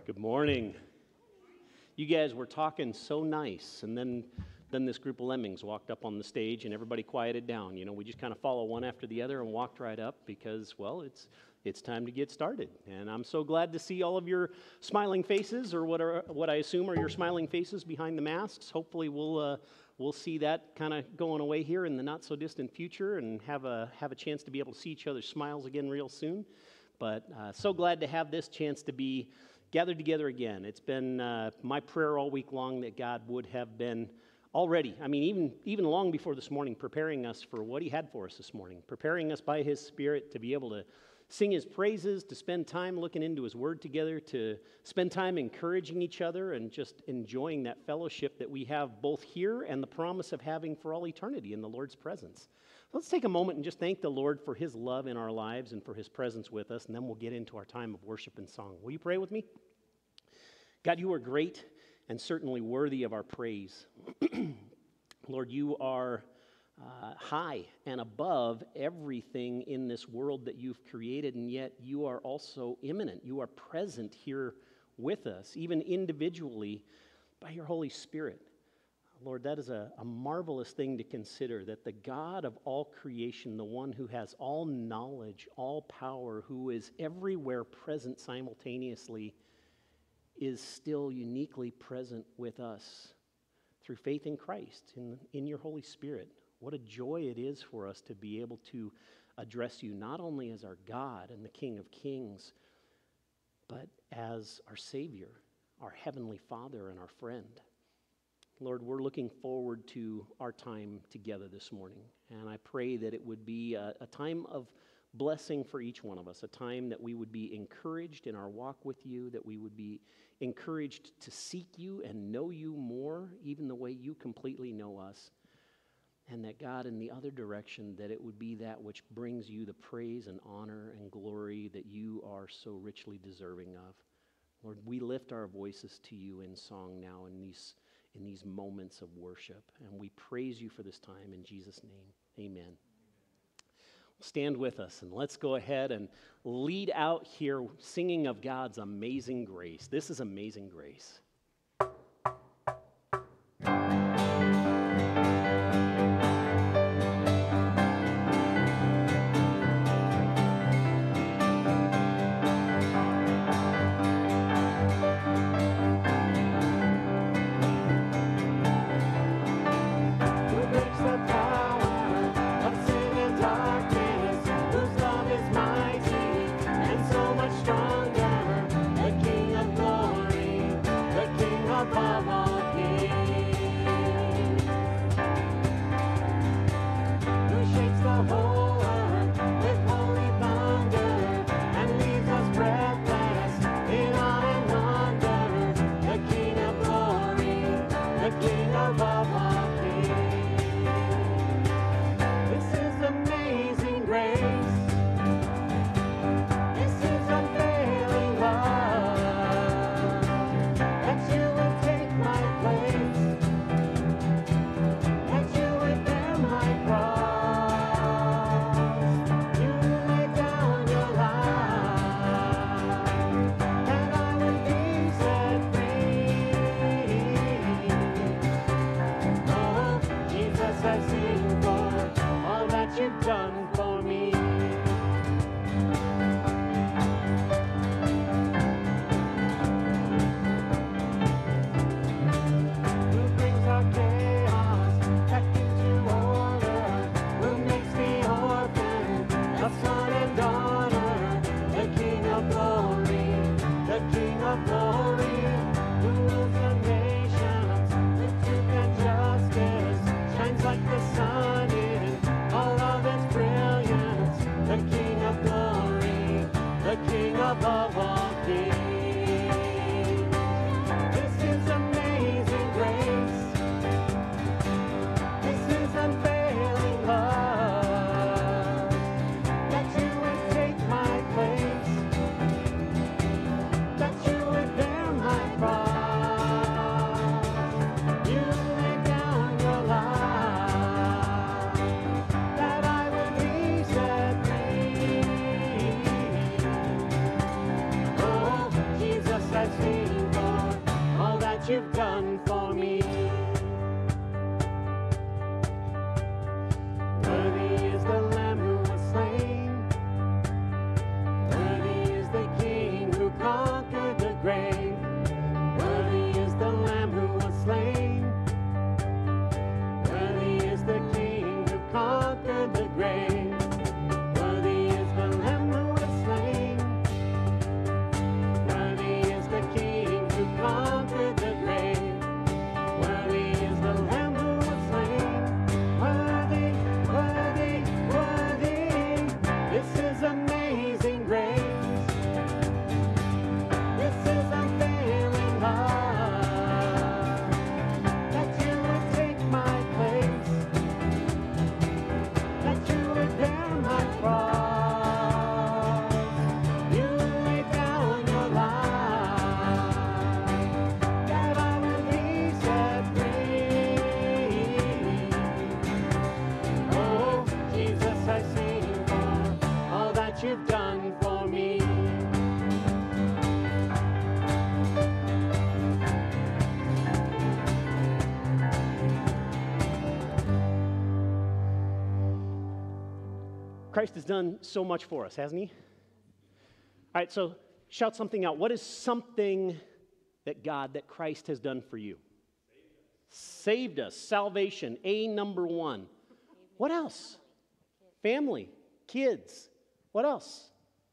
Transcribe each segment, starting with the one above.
Good morning. You guys were talking so nice, and then this group of lemmings walked up on the stage, and everybody quieted down. You know, we just kind of follow one after the other and walked right up because, well, it's time to get started. And I'm so glad to see all of your smiling faces, or what I assume are your smiling faces behind the masks. Hopefully, we'll see that kind of going away here in the not so distant future, and have a chance to be able to see each other's smiles again real soon. But so glad to have this chance to be gathered together again. It's been my prayer all week long that God would have been already, even long before this morning, preparing us for what He had for us this morning, preparing us by His Spirit to be able to sing His praises, to spend time looking into His Word together, to spend time encouraging each other and just enjoying that fellowship that we have both here and the promise of having for all eternity in the Lord's presence. Let's take a moment and just thank the Lord for His love in our lives and for His presence with us, and then we'll get into our time of worship and song. Will you pray with me? God, You are great and certainly worthy of our praise. Lord, You are high and above everything in this world that You've created, and yet You are also immanent. You are present here with us, even individually, by Your Holy Spirit. Lord, that is a marvelous thing to consider, that the God of all creation, the one who has all knowledge, all power, who is everywhere present simultaneously, is still uniquely present with us through faith in Christ, in Your Holy Spirit. What a joy it is for us to be able to address You not only as our God and the King of Kings, but as our Savior, our Heavenly Father, and our friend. Lord, we're looking forward to our time together this morning, and I pray that it would be a time of blessing for each one of us, a time that we would be encouraged in our walk with You, that we would be encouraged to seek You and know You more, even the way You completely know us, and that, God, in the other direction, that it would be that which brings You the praise and honor and glory that You are so richly deserving of. Lord, we lift our voices to You in song now in these moments of worship, and we praise You for this time in Jesus' name. Amen. Stand with us, and let's go ahead and lead out here singing of God's amazing grace. This is Amazing Grace. Stronger, the King of glory, the sing for all that you've done for me. Worthy is the Lamb who was slain. Worthy is the King who conquered the grave. Worthy is the Lamb who was slain. Worthy is the King who conquered the grave. Worthy is the Lamb who was slain. Worthy is the King who conquered the grave. Worthy is the Lamb who was slain. Worthy, worthy, worthy. This is amazing grace. This is unfailing love. That you would take my place. That you would bear my cross. You laid down your life. That I would be set free. Oh, Jesus, I sing for all that you've done for me. Christ has done so much for us, hasn't he? All right, so shout something out. What is something that Christ has done for you? Saved us. Salvation, number one. What else? Family, kids. What else?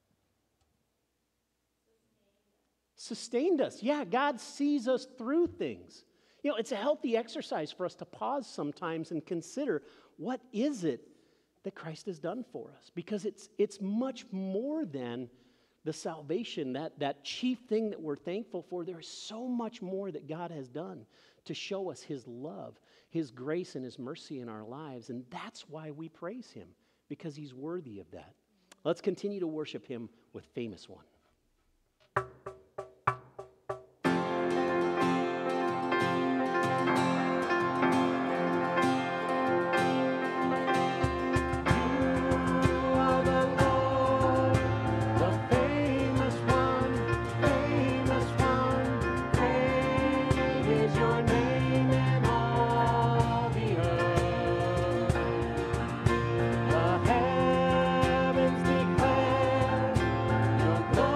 Sustained us. Yeah, God sees us through things. You know, it's a healthy exercise for us to pause sometimes and consider, what is it that Christ has done for us? Because it's much more than the salvation, that chief thing that we're thankful for. There is so much more that God has done to show us His love, His grace, and His mercy in our lives. And that's why we praise Him, because He's worthy of that. Let's continue to worship Him with Famous One. Your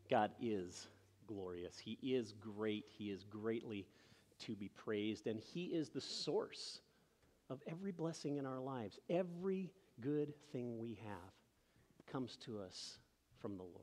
God is glorious. He is great. He is greatly to be praised. And He is the source of every blessing in our lives. Every good thing we have comes to us from the Lord.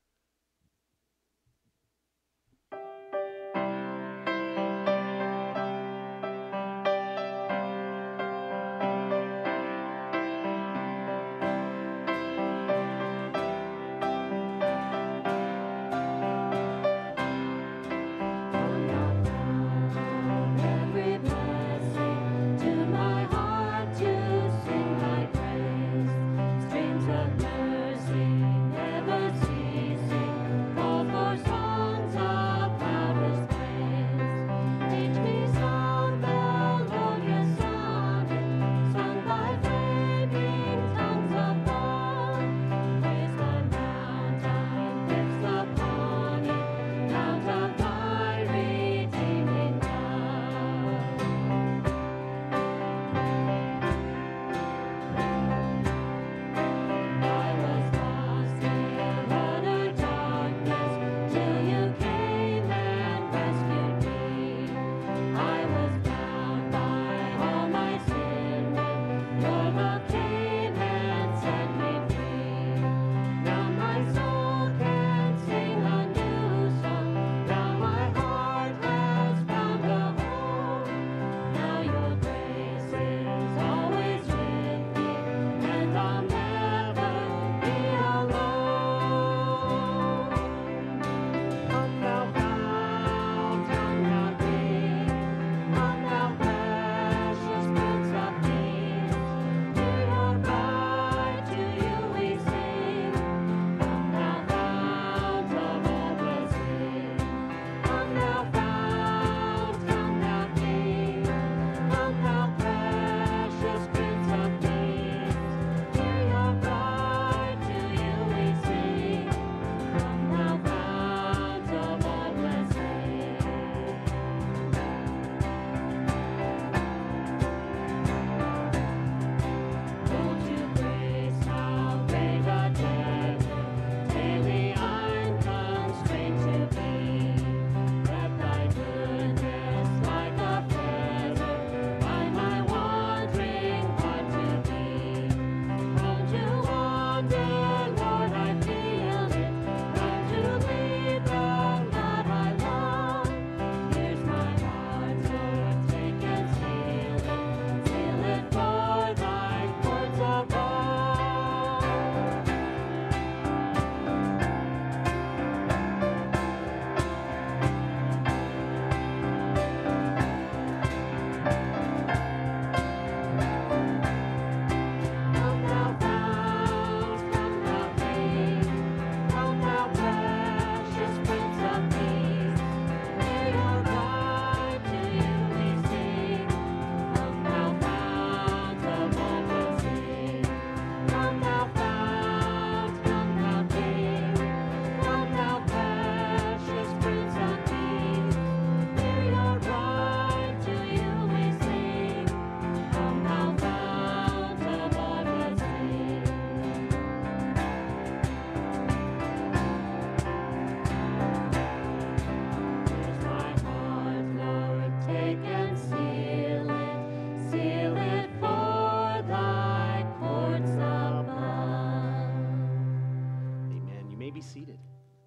Seated.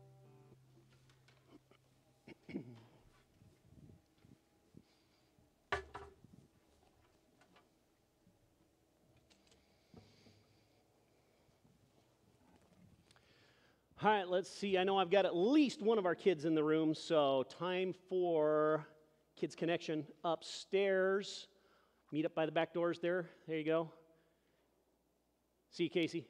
All right, let's see. I know I've got at least one of our kids in the room, so time for Kids Connection upstairs. Meet up by the back doors there. There you go. See you, Casey.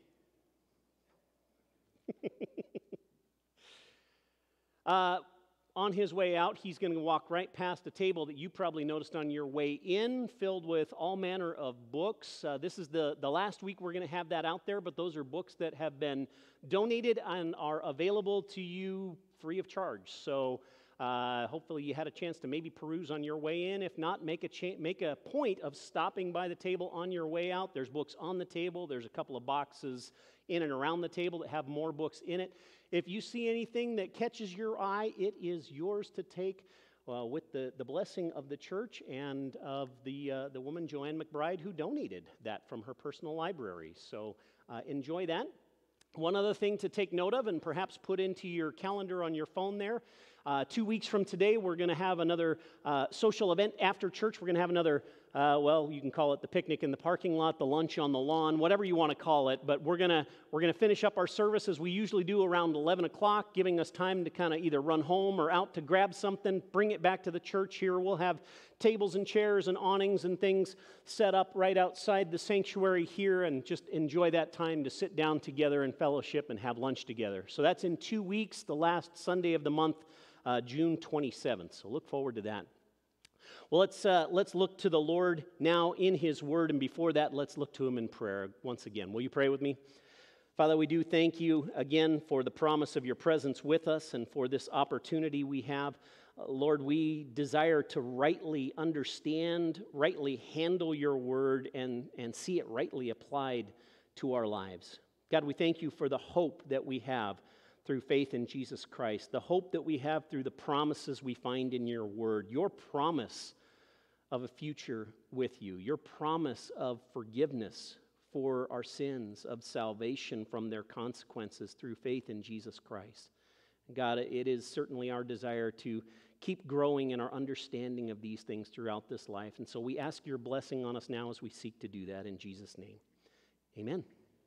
On his way out, he's going to walk right past a table that you probably noticed on your way in, filled with all manner of books. This is the last week we're going to have that out there, but those are books that have been donated and are available to you free of charge. So hopefully you had a chance to maybe peruse on your way in. If not, make a point of stopping by the table on your way out. There's books on the table. There's a couple of boxes in and around the table that have more books in it. If you see anything that catches your eye, it is yours to take with the blessing of the church and of the woman Joanne McBride who donated that from her personal library. So enjoy that. One other thing to take note of and perhaps put into your calendar on your phone there, 2 weeks from today, we're going to have another social event after church. We're going to have another, you can call it the picnic in the parking lot, the lunch on the lawn, whatever you want to call it. But we're going to finish up our service as we usually do around 11 o'clock, giving us time to kind of either run home or out to grab something, bring it back to the church here. We'll have tables and chairs and awnings and things set up right outside the sanctuary here, and just enjoy that time to sit down together and fellowship and have lunch together. So that's in 2 weeks, the last Sunday of the month, June 27th. So look forward to that. Well, let's look to the Lord now in His Word, and before that, let's look to Him in prayer once again. Will you pray with me? Father, we do thank You again for the promise of Your presence with us and for this opportunity we have. Lord, we desire to rightly understand, rightly handle Your Word, and see it rightly applied to our lives. God, we thank You for the hope that we have through faith in Jesus Christ, the hope that we have through the promises we find in Your Word, Your promise of a future with You, Your promise of forgiveness for our sins, of salvation from their consequences through faith in Jesus Christ. God, it is certainly our desire to keep growing in our understanding of these things throughout this life. And so we ask Your blessing on us now as we seek to do that in Jesus' name. Amen.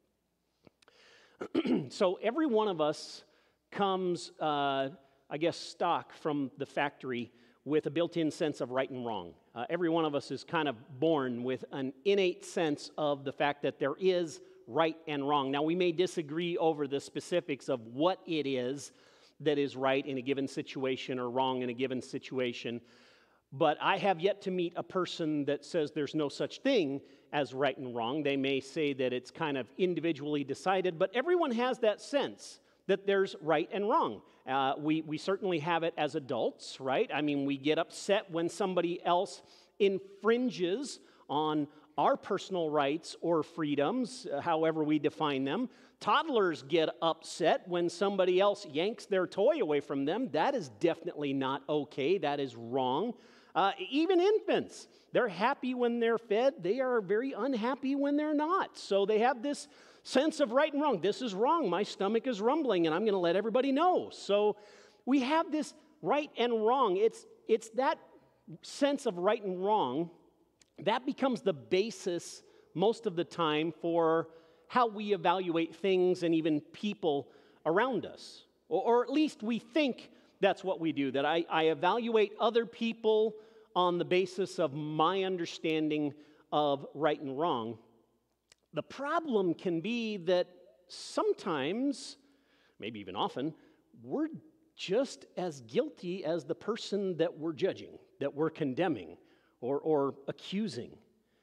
So every one of us comes, stock from the factory with a built-in sense of right and wrong. Every one of us is kind of born with an innate sense of the fact that there is right and wrong. Now, we may disagree over the specifics of what it is that is right in a given situation or wrong in a given situation, but I have yet to meet a person that says there's no such thing as right and wrong. They may say that it's kind of individually decided, but everyone has that sense that there's right and wrong. We certainly have it as adults, right? I mean, we get upset when somebody else infringes on our personal rights or freedoms, however we define them. Toddlers get upset when somebody else yanks their toy away from them. That is definitely not okay. That is wrong. Even infants, they're happy when they're fed. They are very unhappy when they're not. So they have this sense of right and wrong. This is wrong. My stomach is rumbling, and I'm going to let everybody know. So we have this right and wrong. It's that sense of right and wrong that becomes the basis most of the time for how we evaluate things and even people around us. Or at least we think that's what we do, that I evaluate other people on the basis of my understanding of right and wrong. The problem can be that sometimes, maybe even often, we're just as guilty as the person that we're judging, that we're condemning or accusing.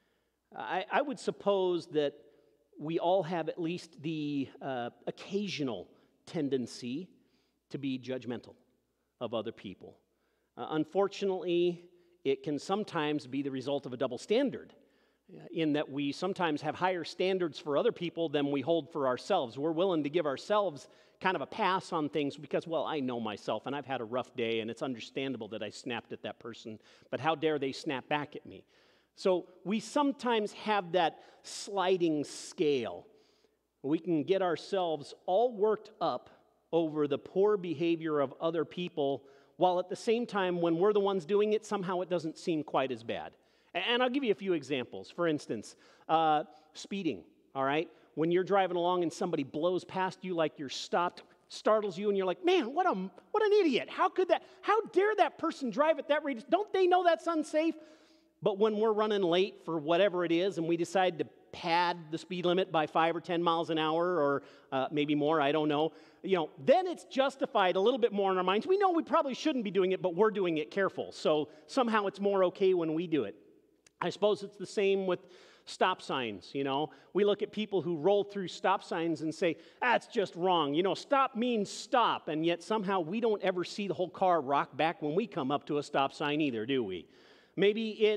I would suppose that we all have at least the occasional tendency to be judgmental of other people. Unfortunately, it can sometimes be the result of a double standard, in that we sometimes have higher standards for other people than we hold for ourselves. We're willing to give ourselves kind of a pass on things because, well, I know myself and I've had a rough day and it's understandable that I snapped at that person, but how dare they snap back at me? So we sometimes have that sliding scale. We can get ourselves all worked up over the poor behavior of other people, while at the same time, when we're the ones doing it, somehow it doesn't seem quite as bad. And I'll give you a few examples. For instance, speeding, all right? When you're driving along and somebody blows past you like you're stopped, startles you, and you're like, man, what an idiot. How dare that person drive at that rate? Don't they know that's unsafe? But when we're running late for whatever it is and we decide to pad the speed limit by 5 or 10 miles an hour or maybe more, I don't know, then it's justified a little bit more in our minds. We know we probably shouldn't be doing it, but we're doing it careful. So somehow it's more okay when we do it. I suppose it's the same with stop signs, We look at people who roll through stop signs and say, that's just wrong. Stop means stop, and yet somehow we don't ever see the whole car rock back when we come up to a stop sign either, do we? Maybe it's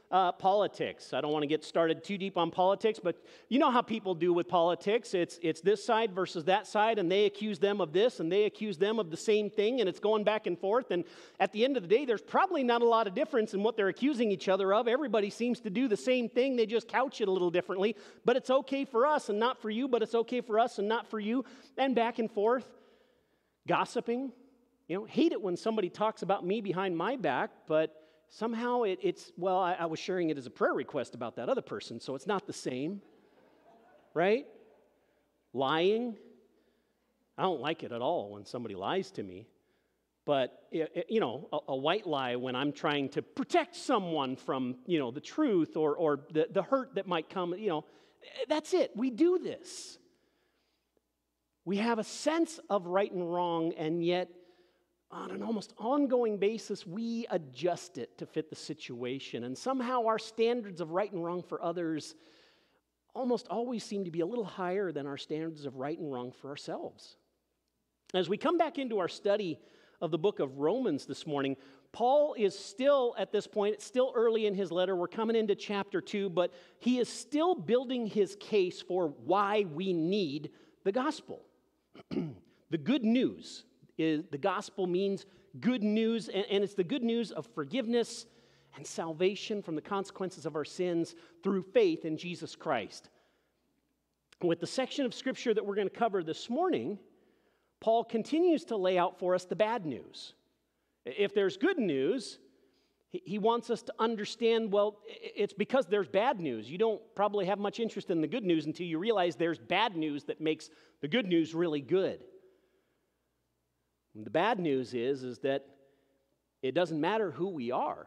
politics. I don't want to get started too deep on politics, but you know how people do with politics. It's this side versus that side, and they accuse them of this, and they accuse them of the same thing, and it's going back and forth. And at the end of the day, there's probably not a lot of difference in what they're accusing each other of. Everybody seems to do the same thing. They just couch it a little differently. But it's okay for us and not for you, but it's okay for us and not for you, and back and forth. Gossiping. Hate it when somebody talks about me behind my back, but somehow I was sharing it as a prayer request about that other person, so it's not the same, right? Lying. I don't like it at all when somebody lies to me, but, a white lie when I'm trying to protect someone from, the truth or the hurt that might come, that's it. We do this. We have a sense of right and wrong, and yet on an almost ongoing basis, we adjust it to fit the situation. And somehow our standards of right and wrong for others almost always seem to be a little higher than our standards of right and wrong for ourselves. As we come back into our study of the book of Romans this morning, Paul is still, at this point, it's still early in his letter. We're coming into chapter 2, but he is still building his case for why we need the gospel. The good news. The gospel means good news, and it's the good news of forgiveness and salvation from the consequences of our sins through faith in Jesus Christ. With the section of Scripture that we're going to cover this morning, Paul continues to lay out for us the bad news. If there's good news, he wants us to understand, it's because there's bad news. You don't probably have much interest in the good news until you realize there's bad news that makes the good news really good. The bad news is that it doesn't matter who we are.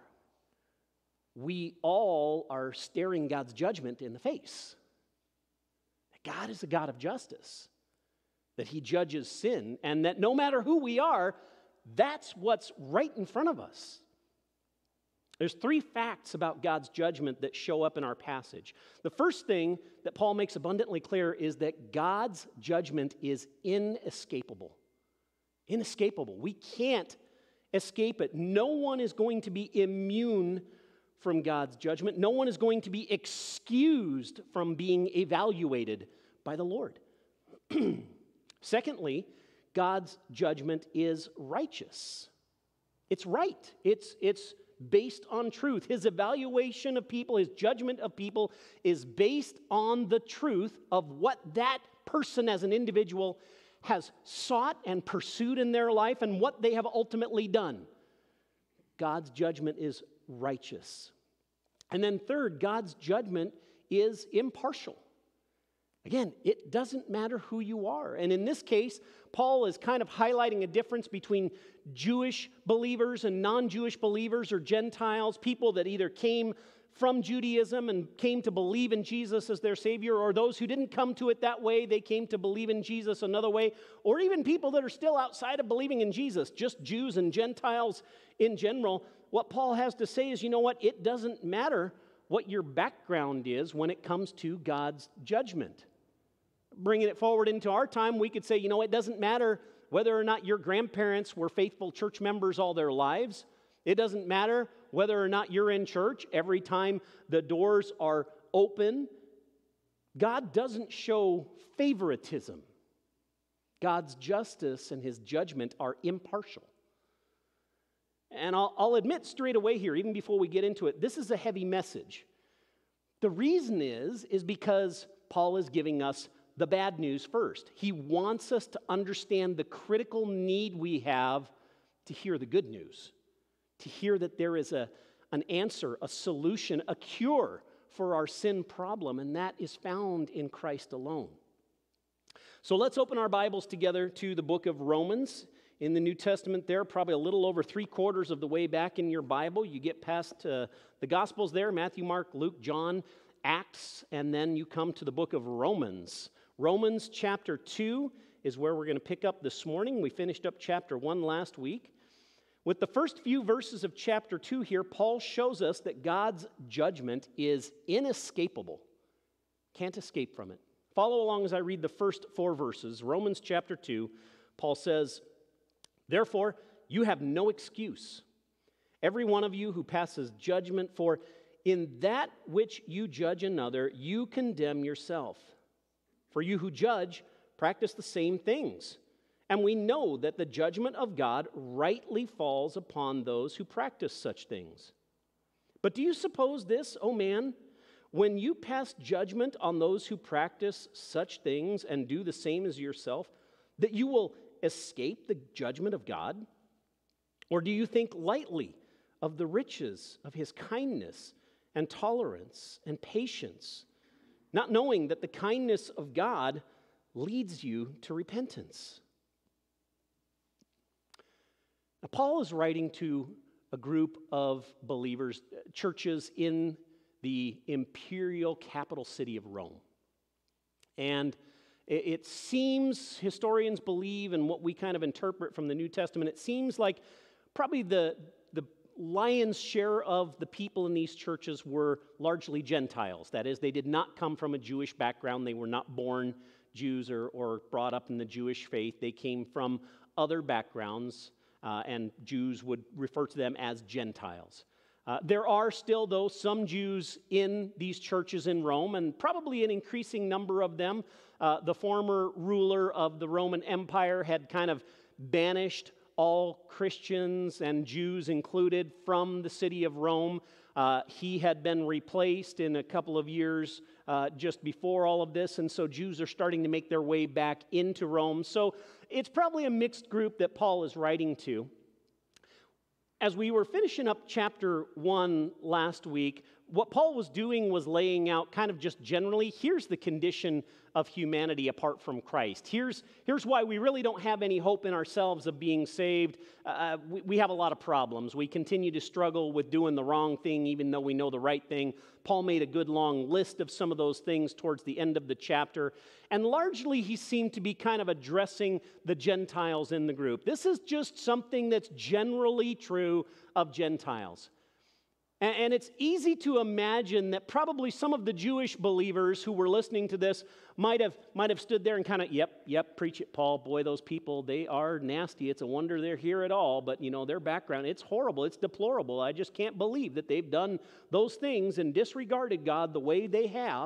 We all are staring God's judgment in the face. That God is a God of justice, that He judges sin, and that no matter who we are, that's what's right in front of us. There's 3 facts about God's judgment that show up in our passage. The first thing that Paul makes abundantly clear is that God's judgment is inescapable. Inescapable. We can't escape it. No one is going to be immune from God's judgment. No one is going to be excused from being evaluated by the Lord. Secondly, God's judgment is righteous. It's right. It's based on truth. His evaluation of people, his judgment of people is based on the truth of what that person as an individual has sought and pursued in their life and what they have ultimately done. God's judgment is righteous. And then third, God's judgment is impartial. Again, it doesn't matter who you are. And in this case, Paul is kind of highlighting a difference between Jewish believers and non-Jewish believers or Gentiles, people that either came from Judaism and came to believe in Jesus as their Savior, or those who didn't come to it that way, they came to believe in Jesus another way, or even people that are still outside of believing in Jesus, just Jews and Gentiles in general. What Paul has to say is, you know what? It doesn't matter what your background is when it comes to God's judgment. Bringing it forward into our time, we could say, it doesn't matter whether or not your grandparents were faithful church members all their lives. It doesn't matter whether or not you're in church every time the doors are open. God doesn't show favoritism. God's justice and His judgment are impartial. And I'll admit straight away here, even before we get into it, this is a heavy message. The reason is because Paul is giving us the bad news first. He wants us to understand the critical need we have to hear the good news, to hear that there is an answer, a solution, a cure for our sin problem, and that is found in Christ alone. So let's open our Bibles together to the book of Romans. In the New Testament there, probably a little over 3/4 of the way back in your Bible. You get past the Gospels there, Matthew, Mark, Luke, John, Acts, and then you come to the book of Romans. Romans chapter 2 is where we're going to pick up this morning. We finished up chapter 1 last week. With the first few verses of chapter 2 here, Paul shows us that God's judgment is inescapable. Can't escape from it. Follow along as I read the first 4 verses. Romans chapter 2, Paul says, "Therefore, you have no excuse. Every one of you who passes judgment, for in that which you judge another, you condemn yourself. For you who judge practice the same things. And we know that the judgment of God rightly falls upon those who practice such things. But do you suppose this, O man, when you pass judgment on those who practice such things and do the same as yourself, that you will escape the judgment of God? Or do you think lightly of the riches of his kindness and tolerance and patience, not knowing that the kindness of God leads you to repentance? Now, Paul is writing to a group of believers, churches in the imperial capital city of Rome. And it seems, historians believe, and what we kind of interpret from the New Testament, it seems like probably the lion's share of the people in these churches were largely Gentiles. That is, they did not come from a Jewish background. They were not born Jews or brought up in the Jewish faith. They came from other backgrounds, and Jews would refer to them as Gentiles. There are still, though, some Jews in these churches in Rome, and probably an increasing number of them. The former ruler of the Roman Empire had kind of banished all Christians and Jews included from the city of Rome. He had been replaced in a couple of years just before all of this, and so Jews are starting to make their way back into Rome. So it's probably a mixed group that Paul is writing to. As we were finishing up chapter 1 last week, what Paul was doing was laying out kind of just generally, here's the condition of humanity apart from Christ. Here's why we really don't have any hope in ourselves of being saved. We have a lot of problems. We continue to struggle with doing the wrong thing even though we know the right thing. Paul made a good long list of some of those things towards the end of the chapter. And largely he seemed to be kind of addressing the Gentiles in the group. This is just something that's generally true of Gentiles. And it's easy to imagine that probably some of the Jewish believers who were listening to this might have stood there and kind of, yep, preach it, Paul. Boy, those people, they are nasty. It's a wonder they're here at all. But, their background, it's horrible. It's deplorable. I just can't believe that they've done those things and disregarded God the way they have.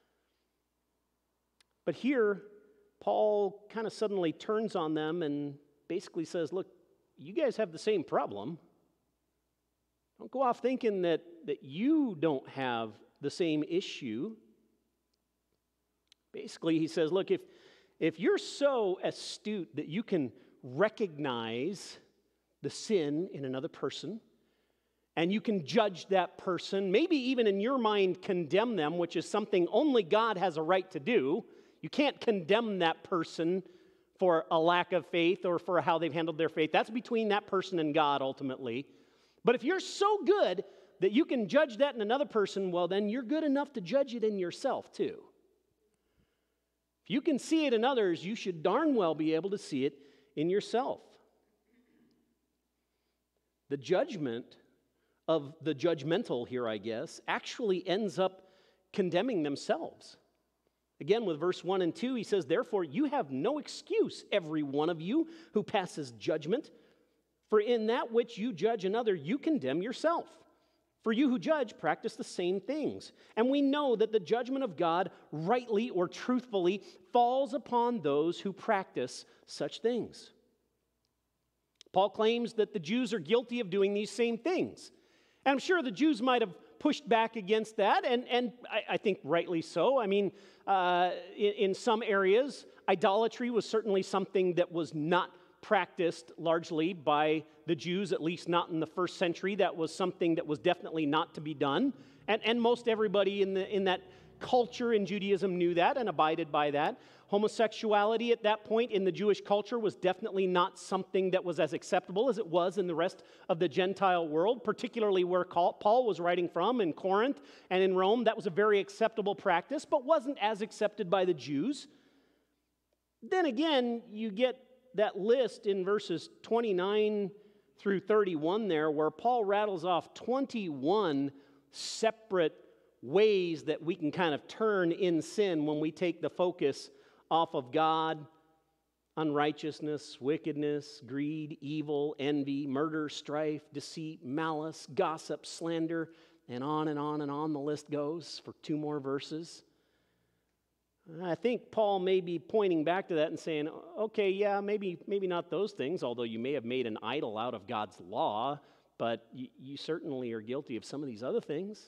But here, Paul kind of suddenly turns on them and basically says, look, you guys have the same problem. Don't go off thinking that you don't have the same issue. Basically, he says, look, if you're so astute that you can recognize the sin in another person, and you can judge that person, maybe even in your mind condemn them, which is something only God has a right to do. You can't condemn that person for a lack of faith or for how they've handled their faith. That's between that person and God ultimately. But if you're so good that you can judge that in another person, well, then you're good enough to judge it in yourself too. If you can see it in others, you should darn well be able to see it in yourself. The judgment of the judgmental here, I guess, actually ends up condemning themselves. Again, with verse 1 and 2, he says, therefore, you have no excuse, every one of you who passes judgment. For in that which you judge another, you condemn yourself. For you who judge practice the same things. And we know that the judgment of God rightly or truthfully falls upon those who practice such things. Paul claims that the Jews are guilty of doing these same things. And I'm sure the Jews might have pushed back against that, and I think rightly so. I mean, in some areas, idolatry was certainly something that was not practiced largely by the Jews, at least not in the first century. That was something that was definitely not to be done. And most everybody in that culture in Judaism knew that and abided by that. Homosexuality at that point in the Jewish culture was definitely not something that was as acceptable as it was in the rest of the Gentile world, particularly where Paul was writing from in Corinth and in Rome. That was a very acceptable practice, but wasn't as accepted by the Jews. Then again, you get that list in verses 29 through 31 there, where Paul rattles off 21 separate ways that we can kind of turn in sin when we take the focus off of God: unrighteousness, wickedness, greed, evil, envy, murder, strife, deceit, malice, gossip, slander, and on and on and on the list goes for 2 more verses. I think Paul may be pointing back to that and saying, okay, yeah, maybe not those things, although you may have made an idol out of God's law, but you certainly are guilty of some of these other things.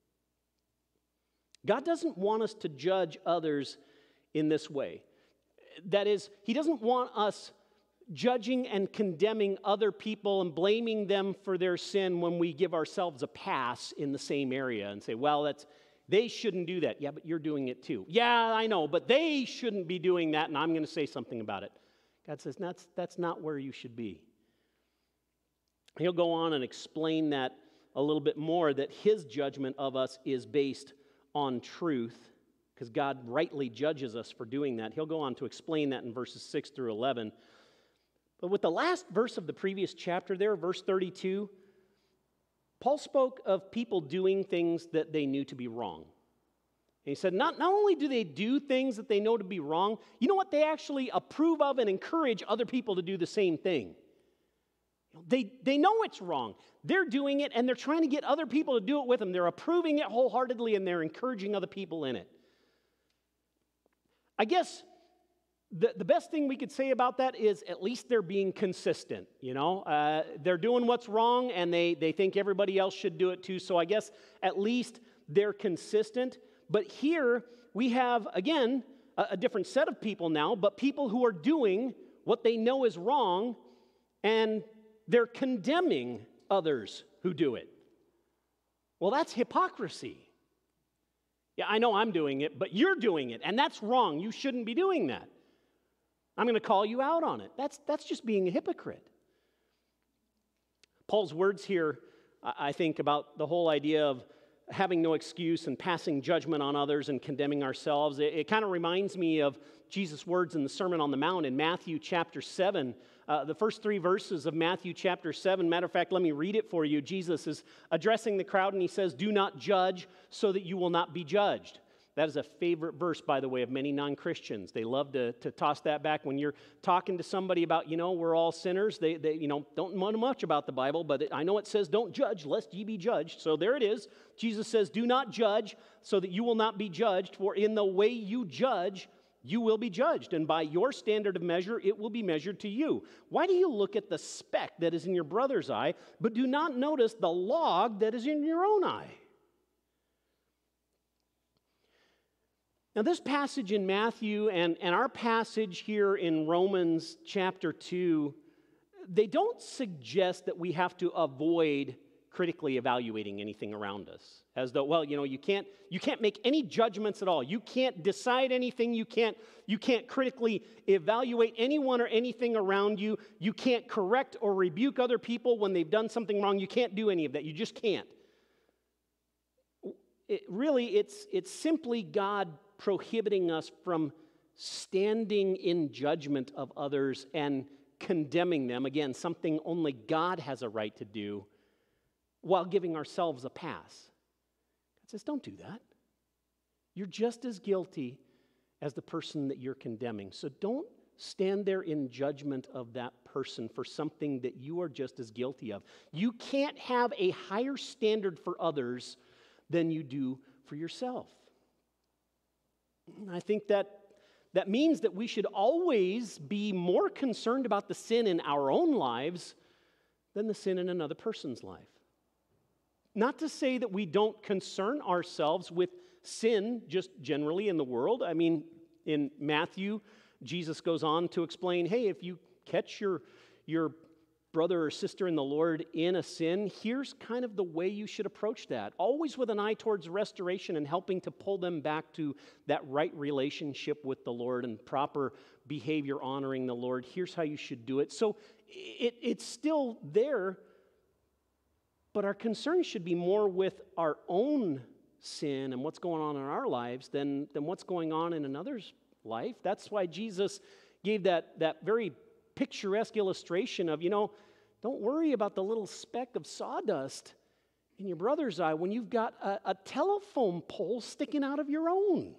God doesn't want us to judge others in this way. That is, He doesn't want us judging and condemning other people and blaming them for their sin when we give ourselves a pass in the same area and say, well, they shouldn't do that. Yeah, but you're doing it too. Yeah, I know, but they shouldn't be doing that, and I'm going to say something about it. God says, that's not where you should be. He'll go on and explain that a little bit more, that His judgment of us is based on truth, because God rightly judges us for doing that. He'll go on to explain that in verses 6 through 11. But with the last verse of the previous chapter there, verse 32, Paul spoke of people doing things that they knew to be wrong. And he said, not only do they do things that they know to be wrong, you know what? They actually approve of and encourage other people to do the same thing. They know it's wrong. They're doing it, and they're trying to get other people to do it with them. They're approving it wholeheartedly, and they're encouraging other people in it. I guess the best thing we could say about that is at least they're being consistent, They're doing what's wrong, and they think everybody else should do it too, so I guess at least they're consistent. But here we have, again, a different set of people now, but people who are doing what they know is wrong, and they're condemning others who do it. Well, that's hypocrisy. Yeah, I know I'm doing it, but you're doing it, and that's wrong. You shouldn't be doing that. I'm going to call you out on it. That's just being a hypocrite. Paul's words here, I think, about the whole idea of having no excuse and passing judgment on others and condemning ourselves, it kind of reminds me of Jesus' words in the Sermon on the Mount in Matthew chapter 7. The first 3 verses of Matthew chapter 7. Matter of fact, let me read it for you. Jesus is addressing the crowd, and he says, "Do not judge so that you will not be judged." That is a favorite verse, by the way, of many non-Christians. They love to toss that back when you're talking to somebody about, we're all sinners. They don't know much about the Bible, but I know it says, don't judge, lest ye be judged. So there it is. Jesus says, do not judge so that you will not be judged, for in the way you judge, you will be judged, and by your standard of measure, it will be measured to you. Why do you look at the speck that is in your brother's eye, but do not notice the log that is in your own eye? Now, this passage in Matthew and our passage here in Romans chapter 2, they don't suggest that we have to avoid critically evaluating anything around us. As though, you can't make any judgments at all. You can't decide anything. You can't critically evaluate anyone or anything around you. You can't correct or rebuke other people when they've done something wrong. You can't do any of that. You just can't. It's simply God prohibiting us from standing in judgment of others and condemning them. Again, something only God has a right to do, while giving ourselves a pass. God says, don't do that. You're just as guilty as the person that you're condemning. So don't stand there in judgment of that person for something that you are just as guilty of. You can't have a higher standard for others than you do for yourself. I think that means that we should always be more concerned about the sin in our own lives than the sin in another person's life. Not to say that we don't concern ourselves with sin just generally in the world. I mean, in Matthew, Jesus goes on to explain, hey, if you catch your brother or sister in the Lord in a sin, here's kind of the way you should approach that. Always with an eye towards restoration and helping to pull them back to that right relationship with the Lord and proper behavior honoring the Lord. Here's how you should do it. So it's still there, but our concern should be more with our own sin and what's going on in our lives than what's going on in another's life. That's why Jesus gave that very picturesque illustration of, don't worry about the little speck of sawdust in your brother's eye when you've got a telephone pole sticking out of your own.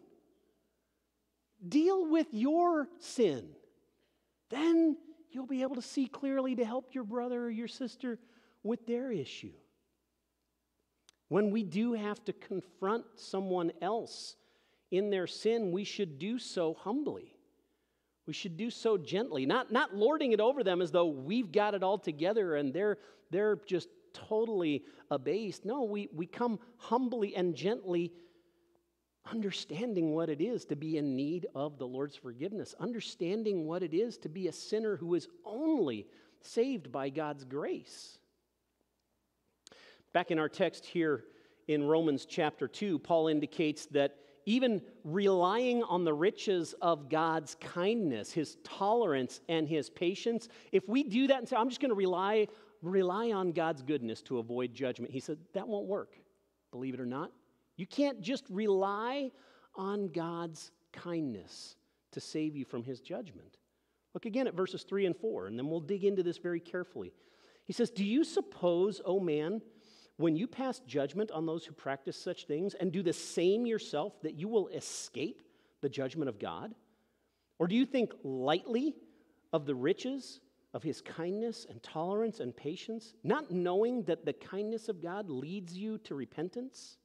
Deal with your sin. Then you'll be able to see clearly to help your brother or your sister with their issue. When we do have to confront someone else in their sin, we should do so humbly. We should do so gently, not lording it over them as though we've got it all together and they're just totally abased. No, we come humbly and gently, understanding what it is to be in need of the Lord's forgiveness, understanding what it is to be a sinner who is only saved by God's grace. Back in our text here in Romans chapter 2, Paul indicates that even relying on the riches of God's kindness, His tolerance, and His patience, if we do that and say, I'm just going to rely on God's goodness to avoid judgment, he said, that won't work, believe it or not. You can't just rely on God's kindness to save you from His judgment. Look again at verses 3 and 4, and then we'll dig into this very carefully. He says, do you suppose, O man, when you pass judgment on those who practice such things and do the same yourself, that you will escape the judgment of God? Or do you think lightly of the riches of His kindness and tolerance and patience, not knowing that the kindness of God leads you to repentance?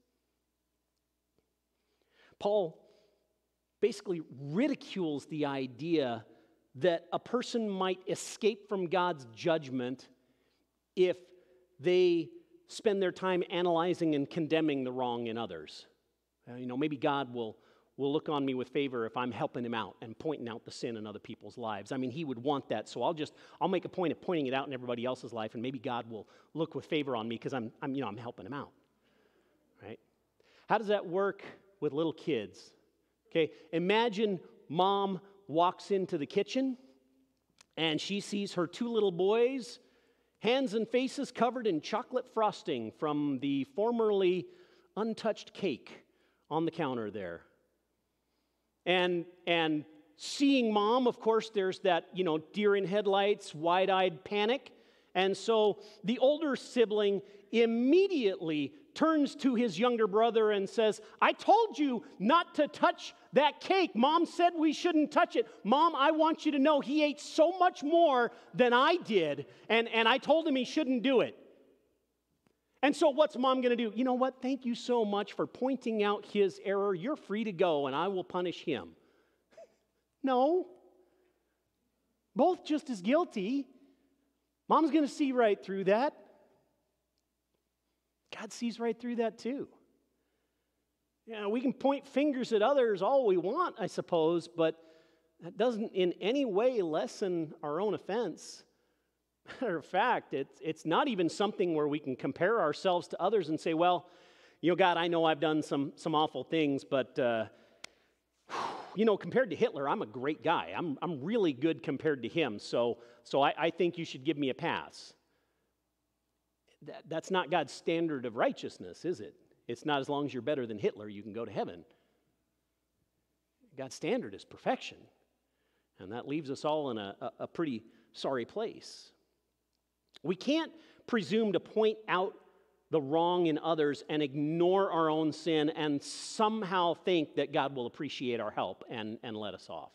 Paul basically ridicules the idea that a person might escape from God's judgment if they spend their time analyzing and condemning the wrong in others. Maybe God will look on me with favor if I'm helping Him out and pointing out the sin in other people's lives. I mean, He would want that, so I'll make a point of pointing it out in everybody else's life, and maybe God will look with favor on me because I'm helping Him out. Right? How does that work with little kids? Okay, imagine mom walks into the kitchen and she sees her two little boys, hands and faces covered in chocolate frosting from the formerly untouched cake on the counter there. And seeing mom, of course, there's that, deer in headlights, wide-eyed panic. And so the older sibling immediately turns to his younger brother and says, I told you not to touch that cake. Mom said we shouldn't touch it. Mom, I want you to know he ate so much more than I did, and I told him he shouldn't do it. And so what's mom going to do? You know what? Thank you so much for pointing out his error. You're free to go, and I will punish him. No. Both just as guilty. Mom's going to see right through that. God sees right through that too. We can point fingers at others all we want, I suppose, but that doesn't in any way lessen our own offense. Matter of fact, it's not even something where we can compare ourselves to others and say, well, God, I know I've done some awful things, but compared to Hitler, I'm a great guy. I'm really good compared to him, so I think you should give me a pass. That's not God's standard of righteousness, is it? It's not as long as you're better than Hitler, you can go to heaven. God's standard is perfection. And that leaves us all in a pretty sorry place. We can't presume to point out the wrong in others and ignore our own sin and somehow think that God will appreciate our help and let us off.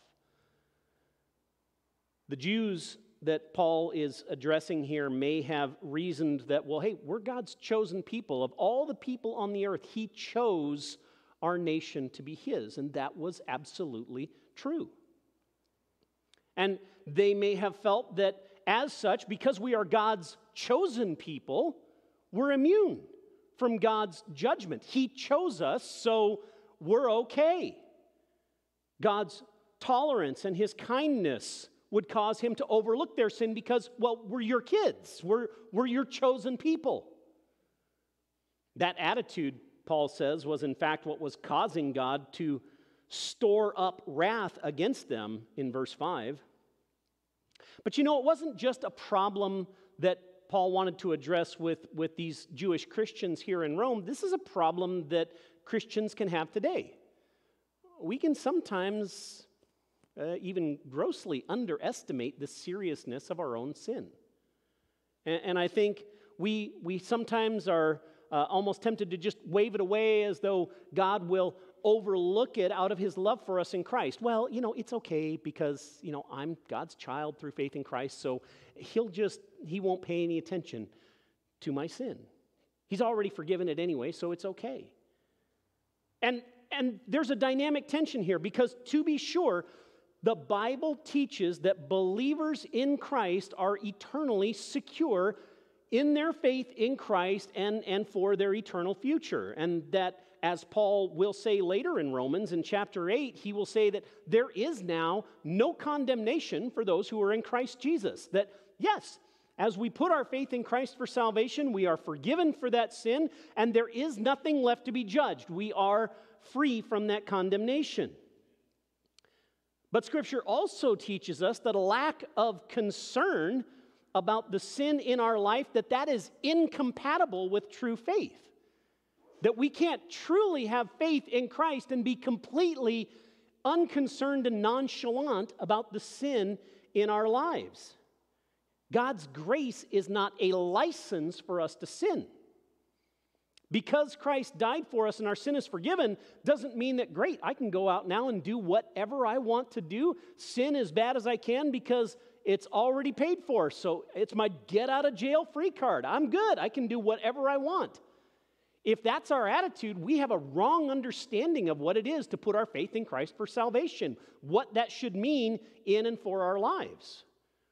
The Jews that Paul is addressing here may have reasoned that, well, hey, we're God's chosen people. Of all the people on the earth, He chose our nation to be His, and that was absolutely true. And they may have felt that as such, because we are God's chosen people, we're immune from God's judgment. He chose us, so we're okay. God's tolerance and His kindness would cause Him to overlook their sin because, well, we're your kids. We're your chosen people. That attitude, Paul says, was in fact what was causing God to store up wrath against them in verse 5. But it wasn't just a problem that Paul wanted to address with these Jewish Christians here in Rome. This is a problem that Christians can have today. We can sometimes even grossly underestimate the seriousness of our own sin. And I think we sometimes are almost tempted to just wave it away as though God will overlook it out of His love for us in Christ. Well, it's okay because, I'm God's child through faith in Christ, so He won't pay any attention to my sin. He's already forgiven it anyway, so it's okay. And there's a dynamic tension here because, to be sure, the Bible teaches that believers in Christ are eternally secure in their faith in Christ and for their eternal future. And that, as Paul will say later in Romans in chapter 8, he will say that there is now no condemnation for those who are in Christ Jesus. That, yes, as we put our faith in Christ for salvation, we are forgiven for that sin, and there is nothing left to be judged. We are free from that condemnation. But Scripture also teaches us that a lack of concern about the sin in our life, that is incompatible with true faith. That we can't truly have faith in Christ and be completely unconcerned and nonchalant about the sin in our lives. God's grace is not a license for us to sin. Because Christ died for us and our sin is forgiven doesn't mean that, great, I can go out now and do whatever I want to do, sin as bad as I can because it's already paid for. So it's my get out of jail free card. I'm good. I can do whatever I want. If that's our attitude, we have a wrong understanding of what it is to put our faith in Christ for salvation, what that should mean in and for our lives.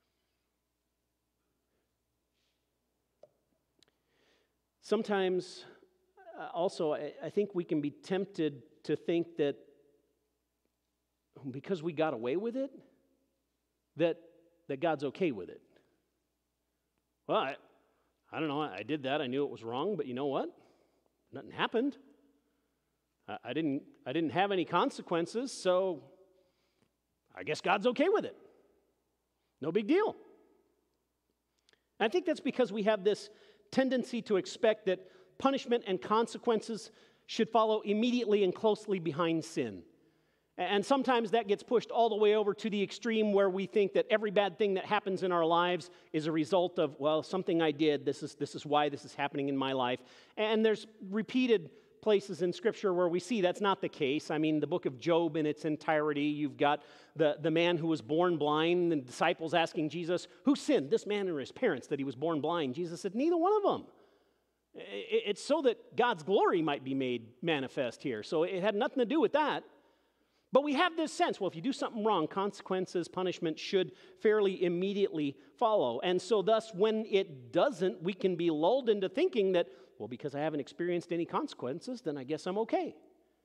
Sometimes also, I think we can be tempted to think that because we got away with it, that God's okay with it. Well, I don't know, I did that, I knew it was wrong, but you know what? Nothing happened. I didn't have any consequences, so I guess God's okay with it. No big deal. And I think that's because we have this tendency to expect that punishment and consequences should follow immediately and closely behind sin. And sometimes that gets pushed all the way over to the extreme where we think that every bad thing that happens in our lives is a result of, well, something I did. This is why this is happening in my life. And there's repeated places in Scripture where we see that's not the case. I mean, the book of Job in its entirety, you've got the man who was born blind, and the disciples asking Jesus, who sinned, this man or his parents, that he was born blind? Jesus said, neither one of them. It's so that God's glory might be made manifest here. So it had nothing to do with that. But we have this sense, well, if you do something wrong, consequences, punishment should fairly immediately follow. And so thus, when it doesn't, we can be lulled into thinking that, well, because I haven't experienced any consequences, then I guess I'm okay.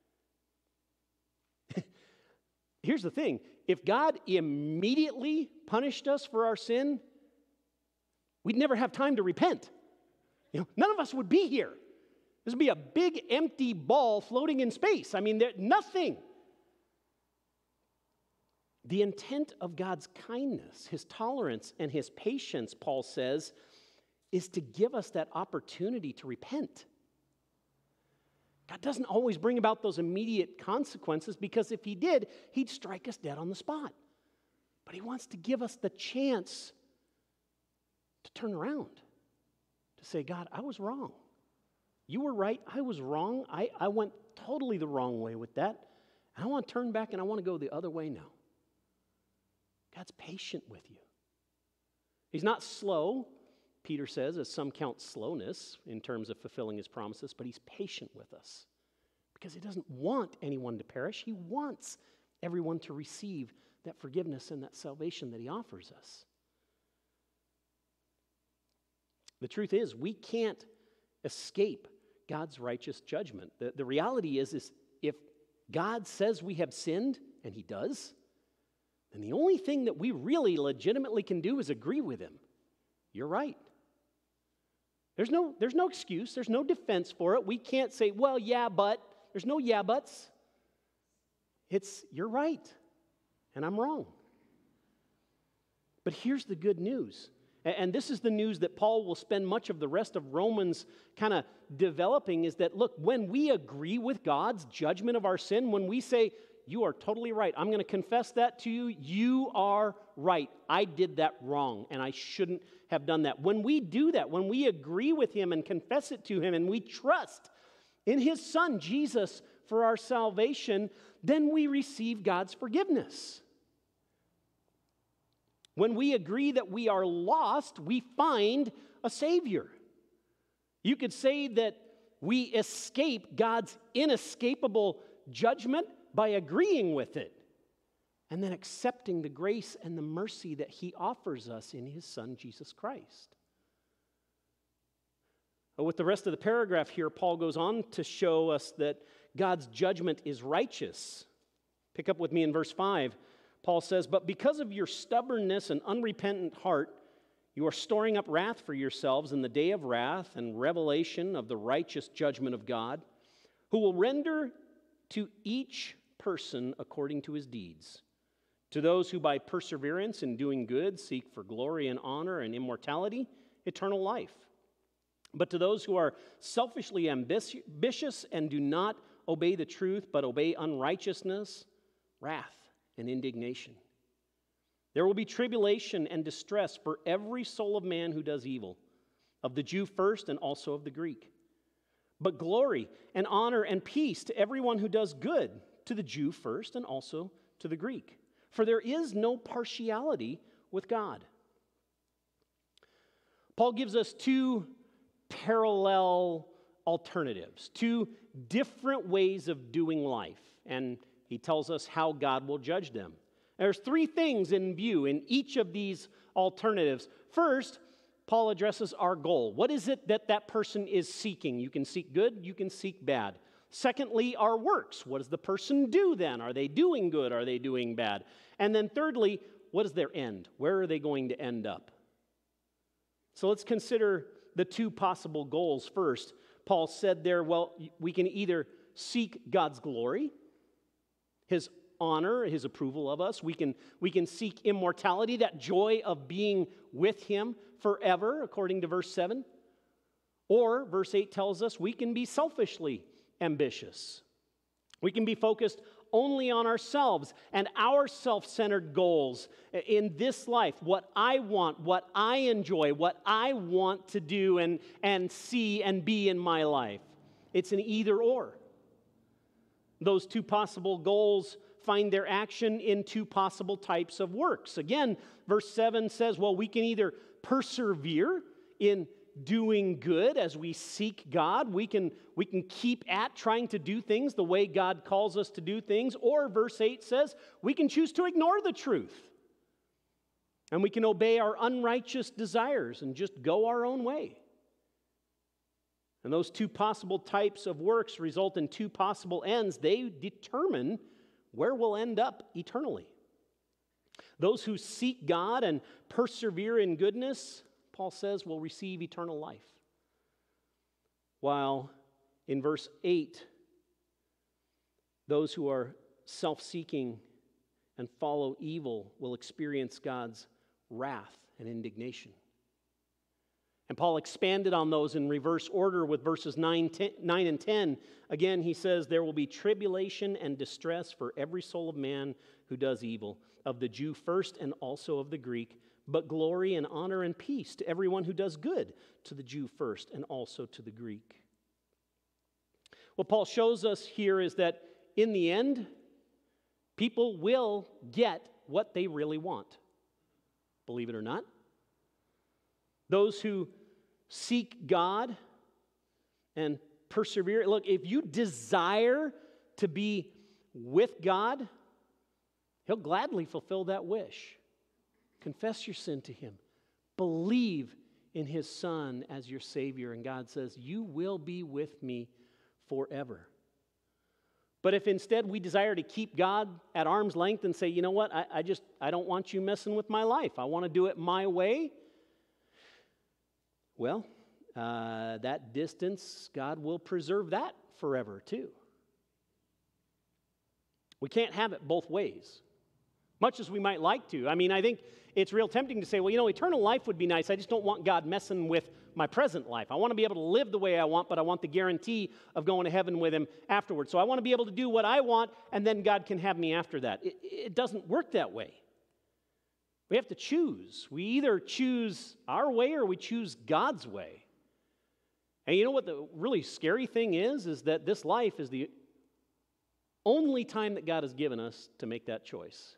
Here's the thing. If God immediately punished us for our sin, we'd never have time to repent. None of us would be here. This would be a big empty ball floating in space. I mean, nothing. The intent of God's kindness, His tolerance, and His patience, Paul says, is to give us that opportunity to repent. God doesn't always bring about those immediate consequences because if He did, He'd strike us dead on the spot. But He wants to give us the chance to turn around, to say, God, I was wrong. You were right. I was wrong. I went totally the wrong way with that. And I want to turn back and I want to go the other way now. God's patient with you. He's not slow, Peter says, as some count slowness in terms of fulfilling His promises, but He's patient with us because He doesn't want anyone to perish. He wants everyone to receive that forgiveness and that salvation that He offers us. The truth is, we can't escape God's righteous judgment. The reality is if God says we have sinned, and He does, then the only thing that we really legitimately can do is agree with Him. You're right. There's no excuse. There's no defense for it. We can't say, well, yeah, but. There's no yeah, buts. It's, you're right, and I'm wrong. But here's the good news. And this is the news that Paul will spend much of the rest of Romans kind of developing, is that, look, when we agree with God's judgment of our sin, when we say, you are totally right, I'm going to confess that to you, you are right, I did that wrong, and I shouldn't have done that. When we do that, when we agree with Him and confess it to Him, and we trust in His Son, Jesus, for our salvation, then we receive God's forgiveness. When we agree that we are lost, we find a Savior. You could say that we escape God's inescapable judgment by agreeing with it and then accepting the grace and the mercy that He offers us in His Son, Jesus Christ. But with the rest of the paragraph here, Paul goes on to show us that God's judgment is righteous. Pick up with me in verse 5. Paul says, "But because of your stubbornness and unrepentant heart, you are storing up wrath for yourselves in the day of wrath and revelation of the righteous judgment of God, who will render to each person according to his deeds. To those who by perseverance in doing good seek for glory and honor and immortality, eternal life. But to those who are selfishly ambitious and do not obey the truth, but obey unrighteousness, wrath and indignation. There will be tribulation and distress for every soul of man who does evil, of the Jew first and also of the Greek. But glory and honor and peace to everyone who does good, to the Jew first and also to the Greek. For there is no partiality with God." Paul gives us two parallel alternatives, two different ways of doing life, and he tells us how God will judge them. There's three things in view in each of these alternatives. First, Paul addresses our goal. What is it that that person is seeking? You can seek good, you can seek bad. Secondly, our works. What does the person do then? Are they doing good? Are they doing bad? And then thirdly, what is their end? Where are they going to end up? So let's consider the two possible goals first. Paul said there, well, we can either seek God's glory, His honor, His approval of us. We can seek immortality, that joy of being with Him forever, according to verse 7. Or, verse 8 tells us, we can be selfishly ambitious. We can be focused only on ourselves and our self-centered goals in this life, what I want, what I enjoy, what I want to do and see and be in my life. It's an either or. Those two possible goals find their action in two possible types of works. Again, verse 7 says, well, we can either persevere in doing good as we seek God. We can keep at trying to do things the way God calls us to do things. Or verse 8 says, we can choose to ignore the truth. And we can obey our unrighteous desires and just go our own way. And those two possible types of works result in two possible ends. They determine where we'll end up eternally. Those who seek God and persevere in goodness, Paul says, will receive eternal life. While in verse 8, those who are self-seeking and follow evil will experience God's wrath and indignation. And Paul expanded on those in reverse order with verses 9 and 10. Again, he says, there will be tribulation and distress for every soul of man who does evil, of the Jew first and also of the Greek, but glory and honor and peace to everyone who does good, to the Jew first and also to the Greek. What Paul shows us here is that in the end, people will get what they really want. Believe it or not. Those who seek God and persevere. Look, if you desire to be with God, He'll gladly fulfill that wish. Confess your sin to Him. Believe in His Son as your Savior. And God says, you will be with me forever. But if instead we desire to keep God at arm's length and say, you know what, I don't want you messing with my life. I want to do it my way. Well, that distance, God will preserve that forever too. We can't have it both ways, much as we might like to. I mean, I think it's real tempting to say, well, you know, eternal life would be nice. I just don't want God messing with my present life. I want to be able to live the way I want, but I want the guarantee of going to heaven with Him afterwards. So I want to be able to do what I want, and then God can have me after that. It doesn't work that way. We have to choose. We either choose our way or we choose God's way. And you know what the really scary thing is that this life is the only time that God has given us to make that choice.